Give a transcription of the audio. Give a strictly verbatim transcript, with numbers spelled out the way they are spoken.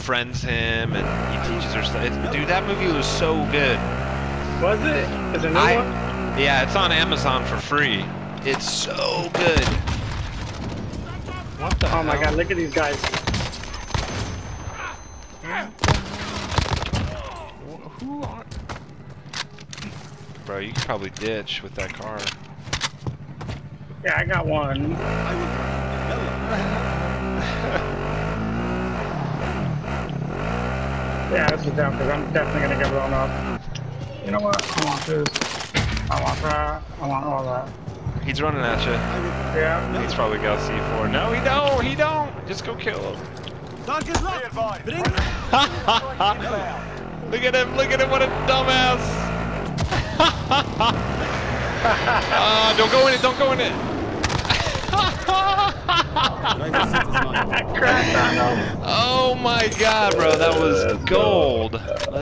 befriends him and he teaches her stuff. It, dude, that movie was so good. Was it? Is it a new I, one? Yeah, it's on Amazon for free. It's so good. What the Oh hell? my god, look at these guys. Who are... Bro, you could probably ditch with that car. Yeah, I got one. Yeah, this is down because I'm definitely gonna get blown up. You know what? I want this. I want that. I want all that. He's running at you. Yeah. He's probably got C four. No, he don't. He don't. Just go kill him. Look at him. Look at him. What a dumbass. uh, don't go in it. Don't go in it. Oh my god, bro. That was gold.